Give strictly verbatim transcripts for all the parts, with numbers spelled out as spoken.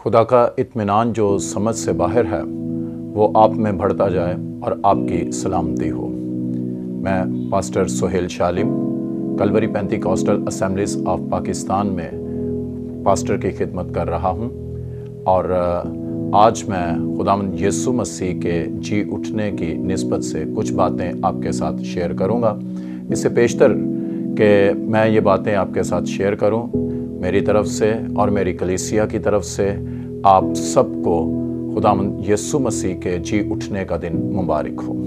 खुदा का इत्मीनान जो समझ से बाहर है वो आप में बढ़ता जाए और आपकी सलामती हो। मैं pastor Sohail Shalim Calvary Pentecostal Assemblies of Pakistan में पास्टर की खिदमत कर रहा हूँ और आज मैं खुदावंद यीशु मसीह के जी उठने की निस्बत से कुछ बातें आपके साथ शेयर करूँगा। इससे पेशतर कि मैं ये बातें आपके साथ शेयर करूं, मेरी तरफ से और मेरी कलीसिया की तरफ से आप सबको खुदावंद यीशु मसीह के जी उठने का दिन मुबारक हो।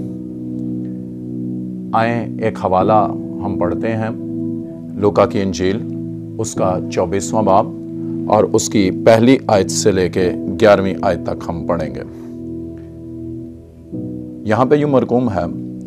आए एक हवाला हम पढ़ते हैं, लूका की इंजील उसका चौबीसवां बाब और उसकी पहली आयत से लेके ग्यारहवीं आयत तक हम पढ़ेंगे। यहाँ पे यूँ मरकूम है,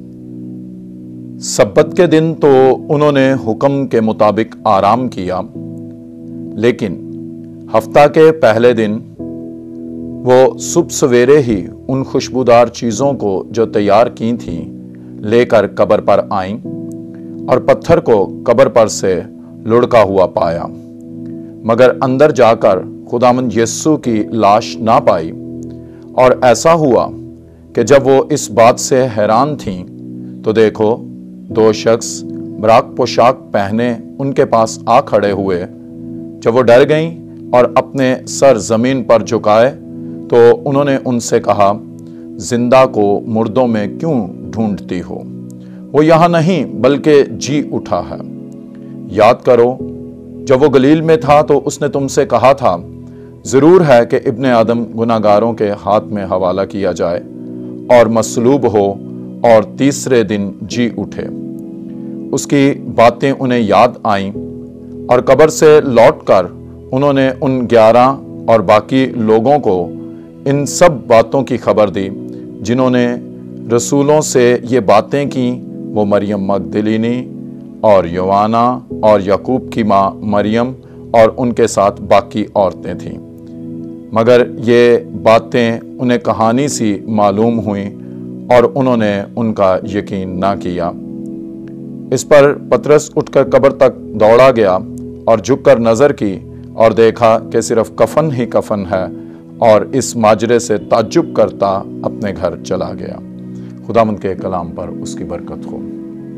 सब्बत के दिन तो उन्होंने हुक्म के मुताबिक आराम किया, लेकिन हफ्ता के पहले दिन वो सुबह सवेरे ही उन खुशबूदार चीज़ों को जो तैयार की थीं लेकर कब्र पर आईं और पत्थर को कब्र पर से लुढ़का हुआ पाया, मगर अंदर जाकर खुदावंद यीशु की लाश ना पाई। और ऐसा हुआ कि जब वो इस बात से हैरान थीं तो देखो, दो शख्स बराक पोशाक पहने उनके पास आ खड़े हुए। जब वो डर गईं और अपने सर जमीन पर झुकाए तो उन्होंने उनसे कहा, जिंदा को मुर्दों में क्यों ढूंढती हो? वो यहाँ नहीं बल्कि जी उठा है। याद करो, जब वो गलील में था तो उसने तुमसे कहा था, जरूर है कि इब्ने आदम गुनाहगारों के हाथ में हवाला किया जाए और मसलूब हो और तीसरे दिन जी उठे। उसकी बातें उन्हें याद आईं और कब्र से लौटकर उन्होंने उन ग्यारह और बाकी लोगों को इन सब बातों की खबर दी जिन्होंने रसूलों से ये बातें की। वो मरियम मगदलीनी और योवाना और याकूब की माँ मरियम और उनके साथ बाकी औरतें थीं। मगर ये बातें उन्हें कहानी सी मालूम हुई और उन्होंने उनका यकीन ना किया। इस पर पतरस उठकर कब्र तक दौड़ा गया और झुककर नजर की और देखा कि सिर्फ कफन ही कफन है, और इस माजरे से ताज्जुब करता अपने घर चला गया। खुदावंद के कलाम पर उसकी बरकत हो।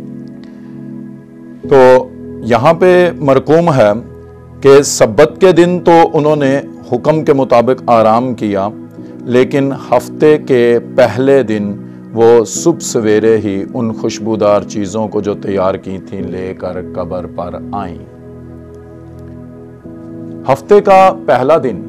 तो यहाँ पे मरकूम है कि सब्बत के दिन तो उन्होंने हुक्म के मुताबिक आराम किया, लेकिन हफ्ते के पहले दिन वो सुबह सवेरे ही उन खुशबूदार चीज़ों को जो तैयार की थी लेकर कब्र पर आईं। हफ्ते का पहला दिन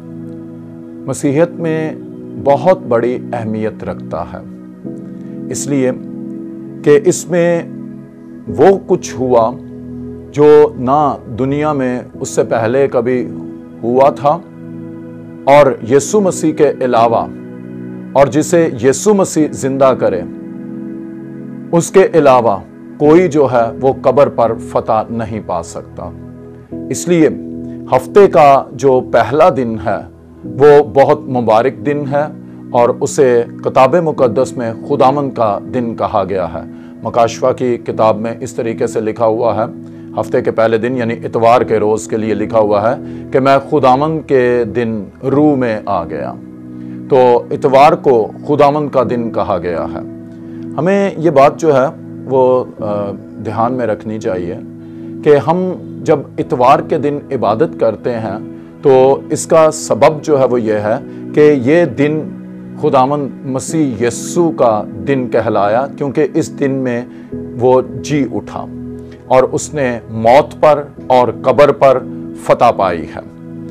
मसीहत में बहुत बड़ी अहमियत रखता है, इसलिए कि इसमें वो कुछ हुआ जो ना दुनिया में उससे पहले कभी हुआ था, और यीशु मसीह के अलावा और जिसे यीशु मसीह जिंदा करे उसके अलावा कोई जो है वो कब्र पर फतह नहीं पा सकता। इसलिए हफ्ते का जो पहला दिन है वो बहुत मुबारक दिन है और उसे किताब मुकद्दस में खुदावंद का दिन कहा गया है। मकाशवा की किताब में इस तरीके से लिखा हुआ है, हफ्ते के पहले दिन यानी इतवार के रोज़ के लिए लिखा हुआ है कि मैं खुदावंद के दिन रूह में आ गया। तो इतवार को खुदावंद का दिन कहा गया है। हमें ये बात जो है वो ध्यान में रखनी चाहिए कि हम जब इतवार के दिन इबादत करते हैं तो इसका सबब जो है वो ये है कि ये दिन खुदावंद मसीह यीशु का दिन कहलाया, क्योंकि इस दिन में वो जी उठा और उसने मौत पर और कब्र पर फतह पाई है।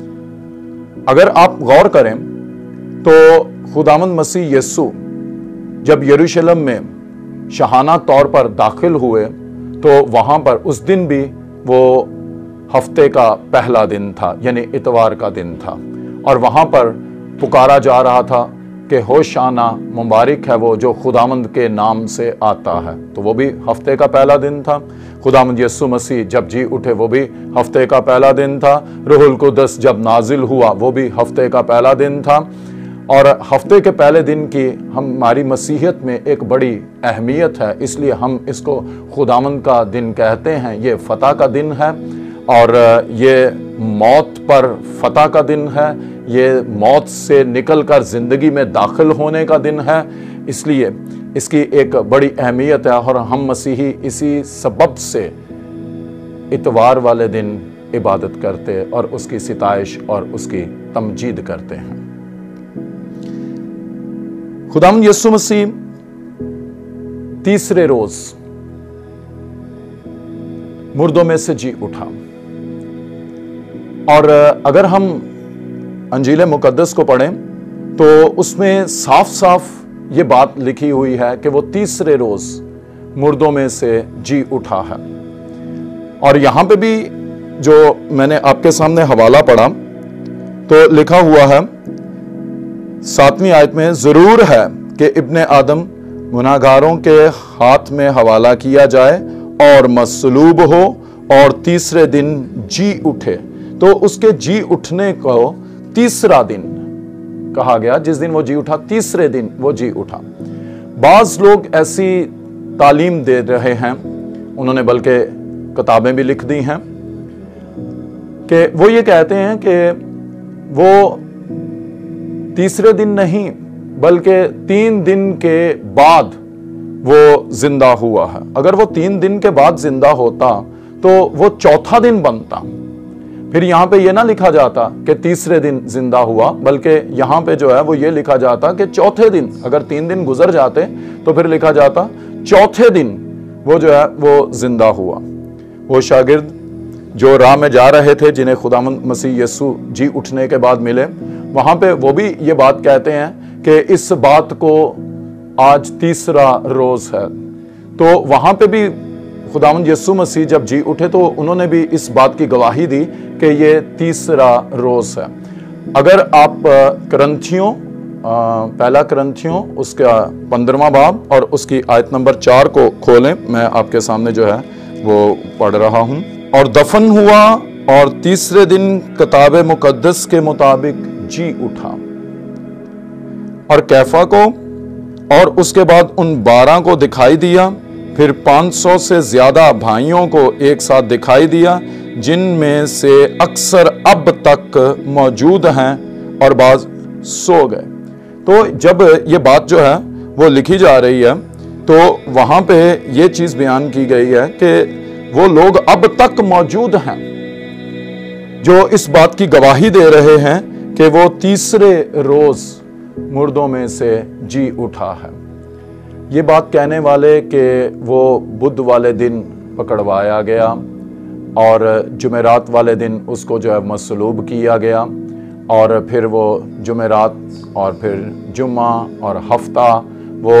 अगर आप गौर करें तो खुदावंद मसीह यीशु जब यरूशलेम में शाहाना तौर पर दाखिल हुए तो वहाँ पर उस दिन भी वो हफ्ते का पहला दिन था, यानी इतवार का दिन था, और वहाँ पर पुकारा जा रहा था कि होशाना, मुबारक है वो जो खुदावंद के नाम से आता है। तो वो भी हफ्ते का पहला दिन था। खुदावंद यीशु मसीह जब जी उठे वो भी हफ्ते का पहला दिन था। रूहुल कुद्दस जब नाजिल हुआ वो भी हफ्ते का पहला दिन था। और हफ्ते के पहले दिन की हमारी मसीहत में एक बड़ी अहमियत है, इसलिए हम इसको खुदावंद का दिन कहते हैं। ये फतह का दिन है और ये मौत पर फतह का दिन है, یہ موت سے نکل کر زندگی میں داخل ہونے کا دن ہے، اس لیے اس کی ایک بڑی اہمیت ہے، اور ہم مسیحی اسی سبب سے اتوار والے دن عبادت کرتے اور اس کی ستائش اور اس کی تمجید کرتے ہیں۔ خداوند یسوع مسیح تیسرے روز مردوں میں سے جی اٹھا، اور اگر ہم انجیل مقدس کو پڑھیں تو اس میں صاف صاف یہ بات لکھی ہوئی ہے کہ وہ تیسرے روز مردوں میں سے جی اٹھا ہے۔ اور یہاں پہ بھی جو میں نے آپ کے سامنے حوالہ پڑھا تو لکھا ہوا ہے ساتویں آیت میں، ضرور ہے کہ ابن آدم گناہگاروں کے ہاتھ میں حوالہ کیا جائے اور مصلوب ہو اور تیسرے دن جی اٹھے۔ تو اس کے جی اٹھنے کو تیسرا دن کہا گیا، جس دن وہ جی اٹھا تیسرے دن وہ جی اٹھا۔ بعض لوگ ایسی تعلیم دے رہے ہیں، انہوں نے بلکہ کتابیں بھی لکھ دی ہیں، کہ وہ یہ کہتے ہیں کہ وہ تیسرے دن نہیں بلکہ تین دن کے بعد وہ زندہ ہوا ہے۔ اگر وہ تین دن کے بعد زندہ ہوتا تو وہ چوتھا دن بنتا، پھر یہاں پہ یہ نہ لکھا جاتا کہ تیسرے دن زندہ ہوا، بلکہ یہاں پہ جو ہے وہ یہ لکھا جاتا کہ چوتھے دن، اگر تین دن گزر جاتے تو پھر لکھا جاتا چوتھے دن وہ جو ہے وہ زندہ ہوا۔ وہ شاگرد جو راہ میں جا رہے تھے، جنہیں خداوند مسیح یسوع جی اٹھنے کے بعد ملے، وہاں پہ وہ بھی یہ بات کہتے ہیں کہ اس بات کو آج تیسرا روز ہے۔ تو وہاں پہ بھی خداوند یسوع مسیح جب جی اٹھے تو انہوں نے بھی اس بات کی گواہی دی کہ یہ تیسرا روز ہے۔ اگر آپ کرنتھیوں پہلا کرنتھیوں اس کا پندرواں باب اور اس کی آیت نمبر چار کو کھولیں، میں آپ کے سامنے جو ہے وہ پڑھ رہا ہوں۔ اور دفن ہوا اور تیسرے دن کتاب مقدس کے مطابق جی اٹھا، اور کیفا کو اور اس کے بعد ان بارہ کو دکھائی دیا، پھر پانچ سو سے زیادہ بھائیوں کو ایک ساتھ دکھائی دیا، جن میں سے اکثر اب تک موجود ہیں اور بعض سو گئے۔ تو جب یہ بات جو ہے وہ لکھی جا رہی ہے تو وہاں پہ یہ چیز بیان کی گئی ہے کہ وہ لوگ اب تک موجود ہیں جو اس بات کی گواہی دے رہے ہیں کہ وہ تیسرے روز مردوں میں سے جی اٹھا ہے۔ یہ بات کہنے والے کہ وہ بدھ والے دن پکڑوایا گیا اور جمعرات والے دن اس کو جو ہے مصلوب کیا گیا، اور پھر وہ جمعرات اور پھر جمعہ اور ہفتہ وہ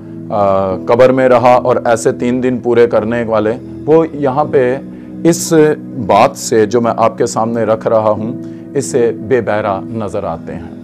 قبر میں رہا، اور ایسے تین دن پورے کرنے والے، وہ یہاں پہ اس بات سے جو میں آپ کے سامنے رکھ رہا ہوں اس سے بے بہرا نظر آتے ہیں۔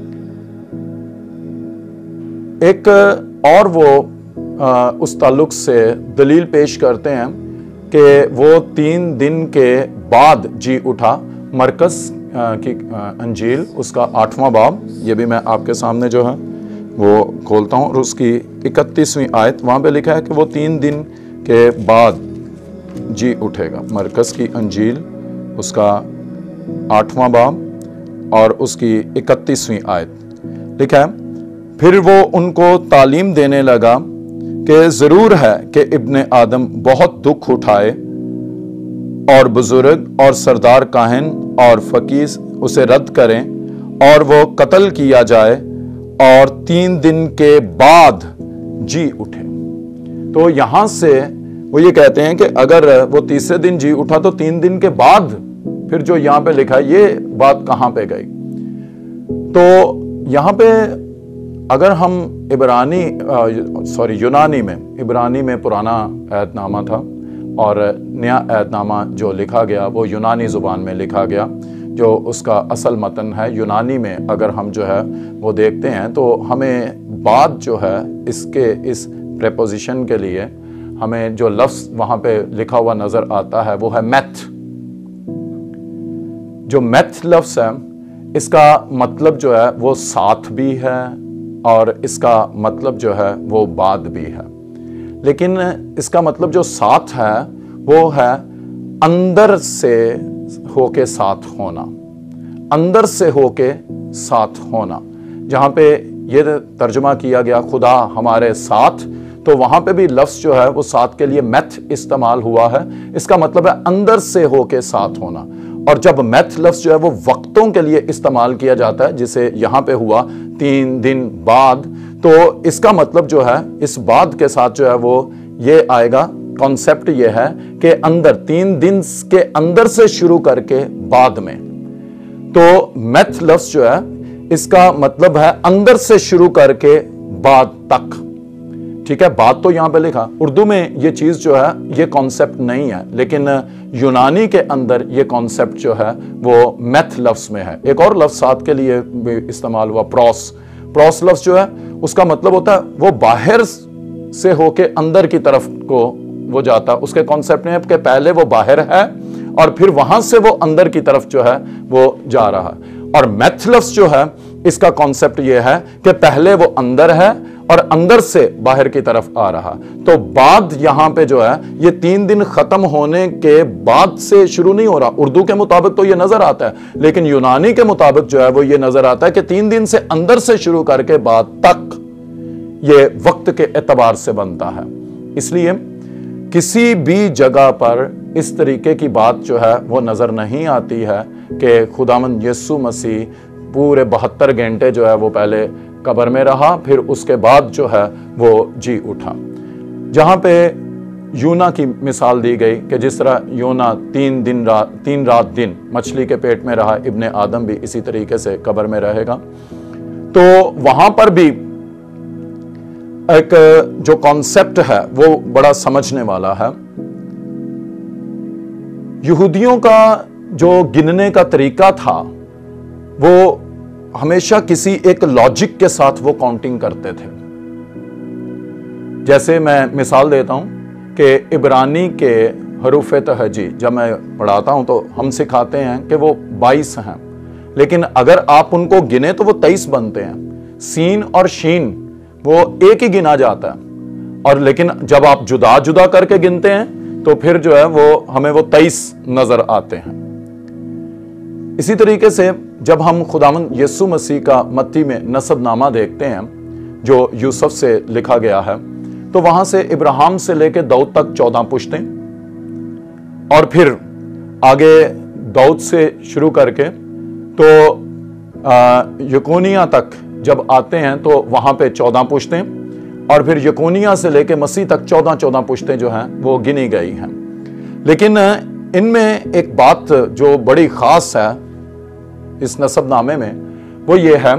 ایک اور وہ اس تعلق سے دلیل پیش کرتے ہیں کہ وہ تین دن کے بعد جی اٹھا۔ مرکز کی انجیل اس کا آٹھواں باب، یہ بھی میں آپ کے سامنے جو ہے وہ کھولتا ہوں، اور اس کی اکتیسویں آیت، وہاں پہ لکھا ہے کہ وہ تین دن کے بعد جی اٹھے گا۔ مرکز کی انجیل اس کا آٹھواں باب اور اس کی اکتیسویں آیت لکھا ہے، پھر وہ ان کو تعلیم دینے لگا کہ ضرور ہے کہ ابن آدم بہت دکھ اٹھائے اور بزرگ اور سردار کاہن اور فقیہ اسے رد کریں اور وہ قتل کیا جائے اور تین دن کے بعد جی اٹھے۔ تو یہاں سے وہ یہ کہتے ہیں کہ اگر وہ تیسرے دن جی اٹھا تو تین دن کے بعد پھر جو یہاں پہ لکھا ہے یہ بات کہاں پہ گئی؟ تو یہاں پہ اگر ہم عبرانی سوری یونانی میں عبرانی میں پرانا عہد نامہ تھا اور نیا عہد نامہ جو لکھا گیا وہ یونانی زبان میں لکھا گیا، جو اس کا اصل متن ہے یونانی میں اگر ہم جو ہے وہ دیکھتے ہیں تو ہمیں بعد جو ہے اس کے اس پریپوزیشن کے لیے ہمیں جو لفظ وہاں پہ لکھا ہوا نظر آتا ہے وہ ہے میتھ۔ جو میتھ لفظ ہے اس کا مطلب جو ہے وہ ساتھ بھی ہے اور اس کا مطلب جو ہے وہ بعد بھی ہے، لیکن اس کا مطلب جو ساتھ ہے وہ ہے اندر سے ہو کے ساتھ ہونا، اندر سے ہو کے साथ होना। जहां पे ये तर्जुमा किया गया खुदा हमारे साथ, तो वहां पे भी लफ्ज जो है वो साथ के लिए मैथ इस्तेमाल हुआ है। इसका मतलब है अंदर से होके साथ होना। और जब मैथ लफ्ज जो है वो वक्तों के लिए इस्तेमाल किया जाता है, जिसे यहां पे हुआ तीन दिन बाद, तो इसका मतलब जो है इस बाद के साथ जो है वो ये आएगा, कॉन्सेप्ट ये है कि अंदर, तीन दिन के अंदर से शुरू करके बाद में। तो मैथ लफ्ज जो है इसका मतलब है अंदर से शुरू करके बाद तक। ठीक है, बात तो यहां पे लिखा, उर्दू में ये चीज जो है ये कॉन्सेप्ट नहीं है, लेकिन यूनानी के अंदर ये कॉन्सेप्ट जो है वो मैथ लफ्ज में है। एक और लफ्ज साथ के लिए भी इस्तेमाल हुआ, प्रोस। प्रोस लफ्ज जो है उसका मतलब होता है वो बाहर से होके अंदर की तरफ को वो जाता। उसके कॉन्सेप्ट में है कि पहले वो बाहर है और फिर वहां से वो अंदर की तरफ जो है वो जा रहा है। और मैथ लफ्ज जो है इसका कॉन्सेप्ट ये है कि पहले वो अंदर है और अंदर से बाहर की तरफ आ रहा। तो बाद यहां पे जो है ये तीन दिन खत्म होने के बाद से शुरू नहीं हो रहा। उर्दू के मुताबिक तो ये नजर आता है, लेकिन यूनानी के मुताबिक जो है वो ये नजर आता है कि तीन दिन से अंदर से शुरू करके बाद तक ये वक्त के एतबार से बनता है। इसलिए किसी भी जगह पर इस तरीके की बात जो है वो नजर नहीं आती है कि खुदावंद यीशु मसीह पूरे बहत्तर घंटे जो है वो पहले कब्र में रहा, फिर उसके बाद जो है वो जी उठा। जहां पे यूना की मिसाल दी गई कि जिस तरह यूना तीन दिन रात तीन रात दिन मछली के पेट में रहा, इब्ने आदम भी इसी तरीके से कब्र में रहेगा। तो वहां पर भी एक जो कॉन्सेप्ट है वो बड़ा समझने वाला है। यहूदियों का जो गिनने का तरीका था वो हमेशा किसी एक लॉजिक के साथ वो काउंटिंग करते थे। जैसे मैं मिसाल देता हूं कि इब्रानी के हरूफ तहजी जब मैं पढ़ाता हूं तो हम सिखाते हैं कि वो बाईस हैं, लेकिन अगर आप उनको गिने तो वो तेईस बनते हैं। सीन और शीन वो एक ही गिना जाता है, और लेकिन जब आप जुदा जुदा करके गिनते हैं तो फिर जो है वो हमें वो तेईस नजर आते हैं। इसी तरीके से जब हम खुदावंद यीशु मसीह का मत्ती में नसबनामा देखते हैं जो यूसुफ से लिखा गया है, तो वहां से इब्राहिम से लेकर दाऊद तक चौदह पुश्तें, और फिर आगे दाऊद से शुरू करके तो यकोनिया तक जब आते हैं तो वहां पे चौदह पुश्तें, और फिर यकोनिया से लेकर मसीह तक चौदह चौदह पुश्तें जो हैं वो गिनी गई हैं। लेकिन इनमें एक बात जो बड़ी खास है इस नसबनामे में, वो ये है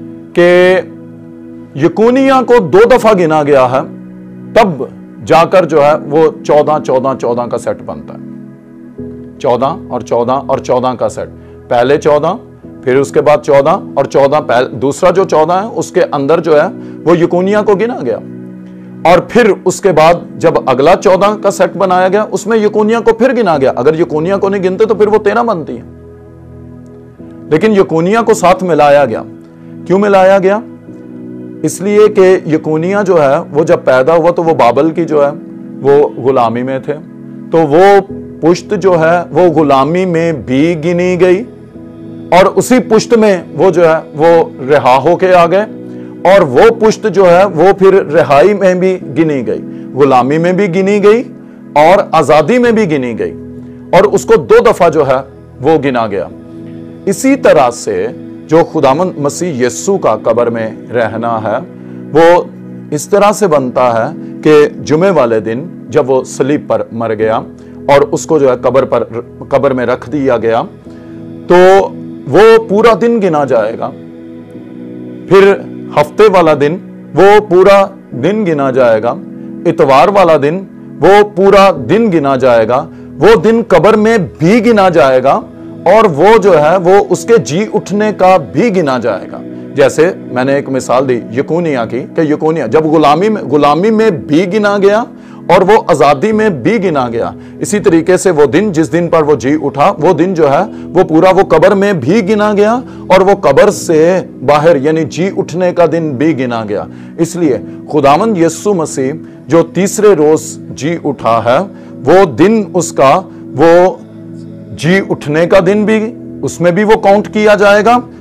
कि यकोनिया को दो दफा गिना गया है, तब जाकर जो है वो चौदह चौदह चौदह का सेट बनता है। चौदह और चौदह और चौदह का सेट, पहले चौदह फिर उसके बाद चौदह और चौदह, दूसरा जो चौदह है उसके अंदर जो है वो यकोनिया को गिना गया, और फिर उसके बाद जब अगला चौदह का सेट बनाया गया उसमें यकोनिया को फिर गिना गया। अगर यकोनिया को नहीं गिनते तो फिर वो तेरह बनती है, लेकिन यकोनिया को साथ मिलाया गया। क्यों मिलाया गया? इसलिए कि यकोनिया जो है वो जब पैदा हुआ तो वो बाबल की जो है वो गुलामी में थे, तो वो पुश्त जो है वो गुलामी में भी गिनी गई, और उसी पुश्त में वो जो है वो रिहा होके आ गए, और वो पुश्त जो है वो फिर रिहाई में भी गिनी गई, गुलामी में भी गिनी गई और आजादी में भी गिनी गई, और उसको दो दफा जो है वो गिना गया। इसी तरह से जो खुदावंद मसीह यीशु का कब्र में रहना है वो इस तरह से बनता है कि जुमे वाले दिन जब वो सलीब पर मर गया और उसको जो है कब्र पर कब्र में रख दिया गया, तो वो पूरा दिन गिना जाएगा। फिर हफ्ते वाला दिन वो पूरा दिन गिना जाएगा, इतवार वाला दिन वो पूरा दिन गिना जाएगा, वो दिन कब्र में भी गिना जाएगा, और वो जो है वो उसके जी उठने का भी गिना जाएगा। जैसे मैंने एक मिसाल दी यकोनिया की कि यकोनिया जब गुलामी में गुलामी में भी गिना गया और वो आजादी में भी गिना गया, इसी तरीके से वो दिन जिस दिन पर वो जी उठा वो दिन जो है वो पूरा वो कब्र में भी गिना गया, और वो कब्र से बाहर यानी जी उठने का दिन भी गिना गया। इसलिए खुदावंद यीशु मसीह जो तीसरे रोज जी उठा है वो दिन उसका वो जी उठने का दिन भी उसमें भी वो काउंट किया जाएगा,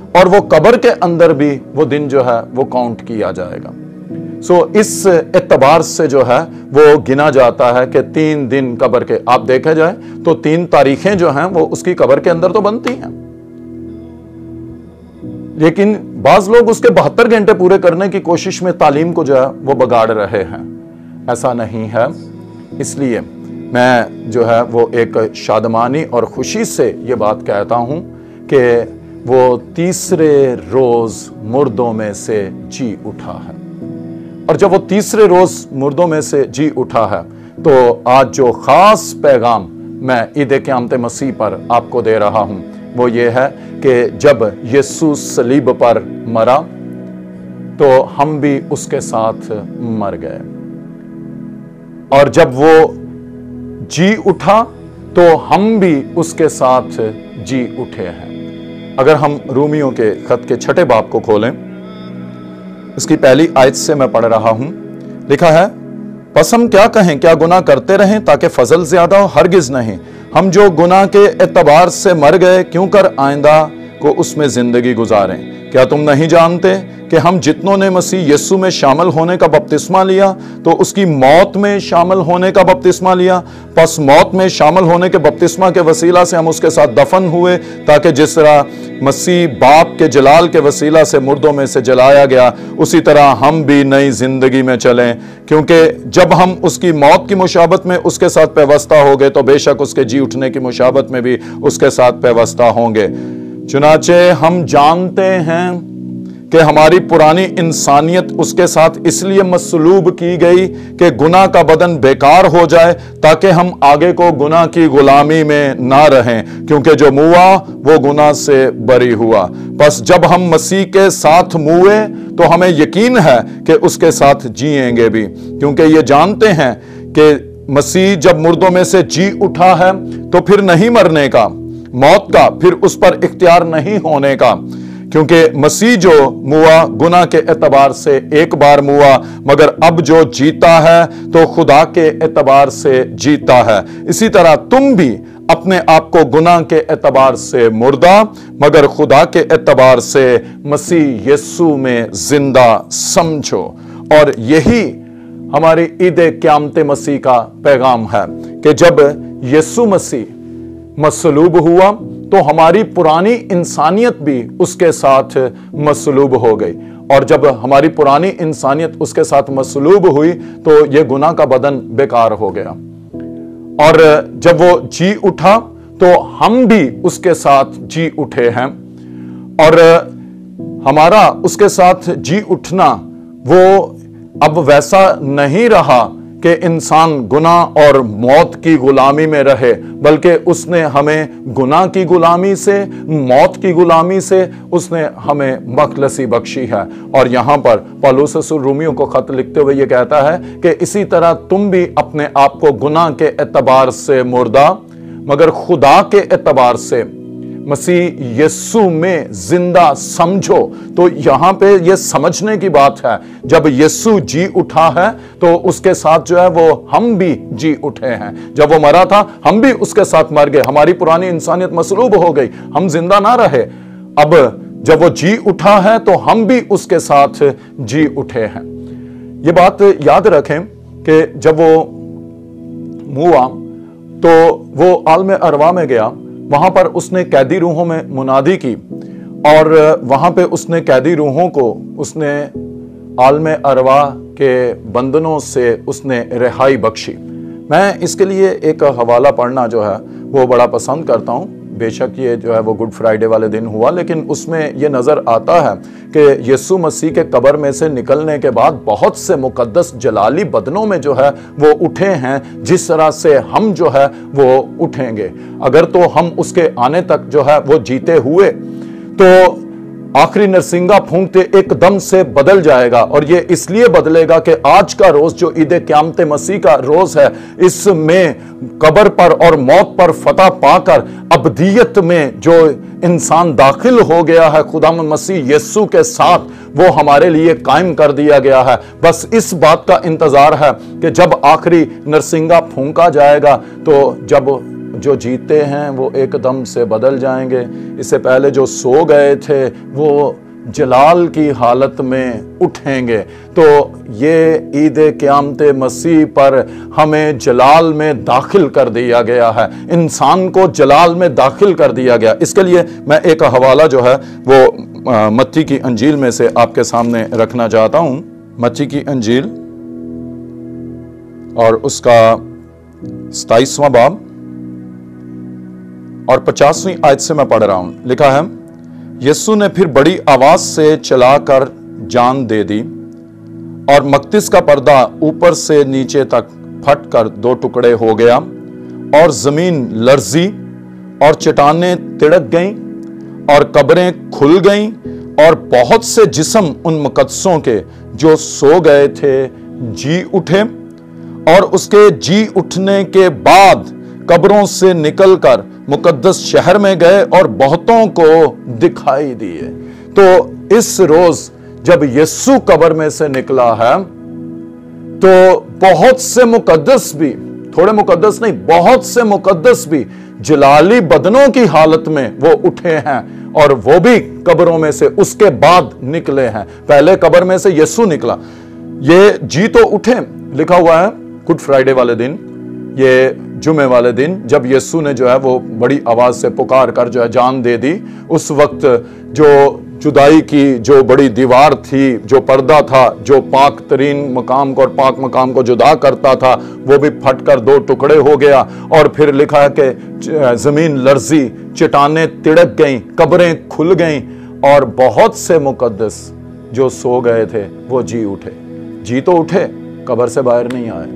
اور وہ قبر کے اندر بھی وہ دن جو ہے وہ کاؤنٹ کیا جائے گا۔ سو اس اعتبار سے جو ہے وہ گنا جاتا ہے کہ تین دن قبر کے، آپ دیکھا جائے تو تین تاریخیں جو ہیں وہ اس کی قبر کے اندر تو بنتی ہیں، لیکن بعض لوگ اس کے بہتر گھنٹے پورے کرنے کی کوشش میں تعلیم کو جو ہے وہ بگاڑ رہے ہیں۔ ایسا نہیں ہے۔ اس لیے میں جو ہے وہ ایک شادمانی اور خوشی سے یہ بات کہتا ہوں کہ وہ تیسرے روز مردوں میں سے جی اٹھا ہے، اور جب وہ تیسرے روز مردوں میں سے جی اٹھا ہے تو آج جو خاص پیغام میں عید قیامت مسیح پر آپ کو دے رہا ہوں وہ یہ ہے کہ جب یسوع صلیب پر مرا تو ہم بھی اس کے ساتھ مر گئے، اور جب وہ جی اٹھا تو ہم بھی اس کے ساتھ جی اٹھے ہیں۔ اگر ہم رومیوں کے خط کے چھٹے باب کو کھولیں، اس کی پہلی آیت سے میں پڑھ رہا ہوں، لکھا ہے، پس ہم کیا کہیں، کیا گناہ کرتے رہیں تاکہ فضل زیادہ ہو؟ ہرگز نہیں، ہم جو گناہ کے اعتبار سے مر گئے کیوں کر آئندہ کو اس میں زندگی گزاریں؟ کیا تم نہیں جانتے کہ ہم جتنوں نے مسیح یسوع میں شامل ہونے کا بپتسمہ لیا تو اس کی موت میں شامل ہونے کا بپتسمہ لیا؟ پس موت میں شامل ہونے کے بپتسمہ کے وسیلہ سے ہم اس کے ساتھ دفن ہوئے، تاکہ جس طرح مسیح باپ کے جلال کے وسیلہ سے مردوں میں سے جلایا گیا، اسی طرح ہم بھی نئی زندگی میں چلیں۔ کیونکہ جب ہم اس کی موت کی مشابہت میں اس کے ساتھ پیوستہ ہو گئے تو بے شک اس کے جی اٹھنے کی مشابہت میں بھی اس کے ساتھ پیوستہ ہوں گے۔ چنانچہ ہم جانتے ہیں کہ ہماری پرانی انسانیت اس کے ساتھ اس لیے مصلوب کی گئی کہ گناہ کا بدن بیکار ہو جائے، تاکہ ہم آگے کو گناہ کی غلامی میں نہ رہیں، کیونکہ جو موا وہ گناہ سے بری ہوا۔ پس جب ہم مسیح کے ساتھ موئے تو ہمیں یقین ہے کہ اس کے ساتھ جیئیں گے بھی، کیونکہ یہ جانتے ہیں کہ مسیح جب مردوں میں سے جی اٹھا ہے تو پھر نہیں مرنے کا، موت کا پھر اس پر اختیار نہیں ہونے کا، کیونکہ مسیح جو موا گناہ کے اعتبار سے ایک بار موا، مگر اب جو جیتا ہے تو خدا کے اعتبار سے جیتا ہے۔ اسی طرح تم بھی اپنے آپ کو گناہ کے اعتبار سے مردہ مگر خدا کے اعتبار سے مسیح یسوع میں زندہ سمجھو۔ اور یہی ہماری عید قیامت مسیح کا پیغام ہے کہ جب یسوع مسیح مصلوب ہوا تو ہماری پرانی انسانیت بھی اس کے ساتھ مصلوب ہو گئی، اور جب ہماری پرانی انسانیت اس کے ساتھ مصلوب ہوئی تو یہ گناہ کا بدن بیکار ہو گیا، اور جب وہ جی اٹھا تو ہم بھی اس کے ساتھ جی اٹھے ہیں، اور ہمارا اس کے ساتھ جی اٹھنا وہ اب ویسا نہیں رہا کہ انسان گناہ اور موت کی غلامی میں رہے، بلکہ اس نے ہمیں گناہ کی غلامی سے، موت کی غلامی سے اس نے ہمیں مخلصی بخشی ہے۔ اور یہاں پر پالوس رسول رومیوں کو خط لکھتے ہوئے یہ کہتا ہے کہ اسی طرح تم بھی اپنے آپ کو گناہ کے اعتبار سے مردہ مگر خدا کے اعتبار سے مسیح یسوع میں زندہ سمجھو۔ تو یہاں پہ یہ سمجھنے کی بات ہے، جب یسوع جی اٹھا ہے تو اس کے ساتھ جو ہے وہ ہم بھی جی اٹھے ہیں۔ جب وہ مرا تھا ہم بھی اس کے ساتھ مر گئے، ہماری پرانی انسانیت مصلوب ہو گئی، ہم زندہ نہ رہے۔ اب جب وہ جی اٹھا ہے تو ہم بھی اس کے ساتھ جی اٹھے ہیں۔ یہ بات یاد رکھیں کہ جب وہ موا تو وہ عالم ارواح میں گیا، وہاں پر اس نے قیدی روحوں میں منادی کی، اور وہاں پہ اس نے قیدی روحوں کو اس نے عالم ارواح کے بندنوں سے اس نے رہائی بخشی۔ میں اس کے لیے ایک حوالہ پڑھنا جو ہے وہ بڑا پسند کرتا ہوں، بے شک یہ جو ہے وہ گڈ فرائیڈے والے دن ہوا، لیکن اس میں یہ نظر آتا ہے کہ یسوع مسیح کے قبر میں سے نکلنے کے بعد بہت سے مقدس جلالی بدنوں میں جو ہے وہ اٹھے ہیں، جس طرح سے ہم جو ہے وہ اٹھیں گے۔ اگر تو ہم اس کے آنے تک جو ہے وہ جیتے ہوئے تو آخری نرسنگا پھونکتے ایک دم سے بدل جائے گا، اور یہ اس لیے بدلے گا کہ آج کا روز جو عید قیامت مسیح کا روز ہے، اس میں قبر پر اور موت پر فتح پا کر ابدیت میں جو انسان داخل ہو گیا ہے خدا مسیح یسوع کے ساتھ، وہ ہمارے لیے قائم کر دیا گیا ہے۔ بس اس بات کا انتظار ہے کہ جب آخری نرسنگا پھونکا جائے گا تو جب जो जीते हैं वो एकदम से बदल जाएंगे। इससे पहले जो सो गए थे वो जलाल की हालत में उठेंगे। तो ये ईद क़यामत मसीह पर हमें जलाल में दाखिल कर दिया गया है, इंसान को जलाल में दाखिल कर दिया गया। इसके लिए मैं एक हवाला जो है वो मत्ती की अंजील में से आपके सामने रखना चाहता हूं। मत्ती की अंजील और उसका सताईसवां बाब और पचासवीं आयत से मैं पढ़ रहा हूं। लिखा है, यीशु ने फिर बड़ी आवाज से चलाकर जान दे दी और मकदिस का पर्दा ऊपर से नीचे तक फटकर दो टुकड़े हो गया और जमीन लर्जी और चट्टानें तिड़क गईं और कब्रें खुल गईं और बहुत से जिस्म उन मुकद्दसों के जो सो गए थे जी उठे और उसके जी उठने के बाद कब्रों से निकलकर मुकद्दस शहर में गए और बहुतों को दिखाई दिए। तो इस रोज जब यीशु कब्र में से निकला है तो बहुत से मुकद्दस भी, थोड़े मुकद्दस नहीं, बहुत से मुकद्दस भी जलाली बदनों की हालत में वो उठे हैं और वो भी कब्रों में से उसके बाद निकले हैं। पहले कब्र में से यीशु निकला, ये जी तो उठे। लिखा हुआ है गुड फ्राइडे वाले दिन, ये जुमे वाले दिन, जब यीशु ने जो है वो बड़ी आवाज से पुकार कर जो है जान दे दी, उस वक्त जो जुदाई की जो बड़ी दीवार थी, जो पर्दा था, जो पाक तरीन मकाम को और पाक मकाम को जुदा करता था, वो भी फटकर दो टुकड़े हो गया। और फिर लिखा है कि जमीन लर्जी, चट्टानें तिड़क गईं, कब्रें खुल गईं और बहुत से मुकद्दस जो सो गए थे वो जी उठे। जी तो उठे, कब्र से बाहर नहीं आए।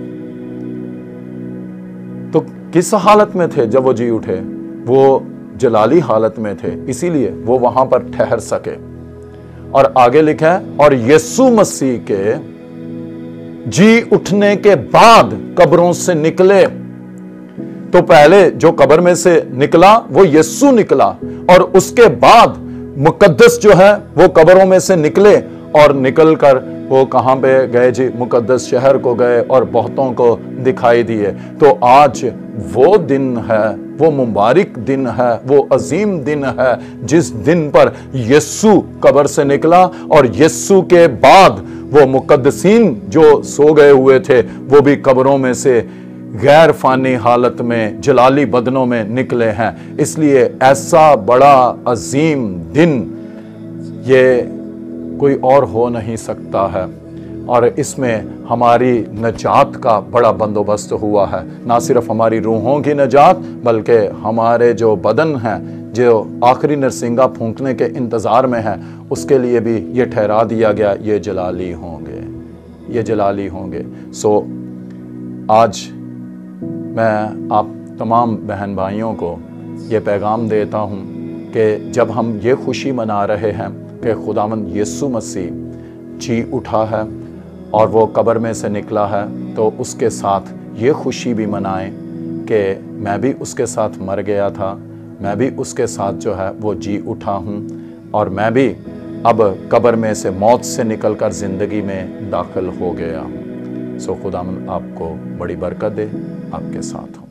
तो किस हालत में थे जब वो जी उठे? वो जलाली हालत में थे, इसीलिए वो वहां पर ठहर सके। और आगे लिखा है, और यीशु मसीह के जी उठने के बाद कब्रों से निकले। तो पहले जो कब्र में से निकला वो यीशु निकला और उसके बाद मुकद्दस जो है वो कब्रों में से निकले और निकलकर वो कहां पे गए जी? मुकद्दस शहर को गए और बहुतों को दिखाई दिए। तो आज वो दिन है, वो मुबारक दिन है, वो अजीम दिन है जिस दिन पर यीशु कब्र से निकला और यीशु के बाद वो मुकद्दसीन जो सो गए हुए थे वो भी कब्रों में से गैर फानी हालत में जलाली बदनों में निकले हैं। इसलिए ऐसा बड़ा अजीम दिन ये कोई और हो नहीं सकता है और इसमें हमारी नजात का बड़ा बंदोबस्त हुआ है। ना सिर्फ हमारी रूहों की नजात बल्कि हमारे जो बदन हैं जो आखिरी नरसिंगा फूंकने के इंतज़ार में है उसके लिए भी ये ठहरा दिया गया, ये जलाली होंगे, ये जलाली होंगे। सो आज मैं आप तमाम बहन भाइयों को ये पैगाम देता हूँ कि जब हम ये खुशी मना रहे हैं कि खुदावंद यीशु मसीह जी उठा है और वो कब्र में से निकला है, तो उसके साथ ये खुशी भी मनाएं कि मैं भी उसके साथ मर गया था, मैं भी उसके साथ जो है वो जी उठा हूँ और मैं भी अब कब्र में से मौत से निकलकर ज़िंदगी में दाखिल हो गया हूँ। सो खुदावंद आपको बड़ी बरकत दे, आपके साथ हो।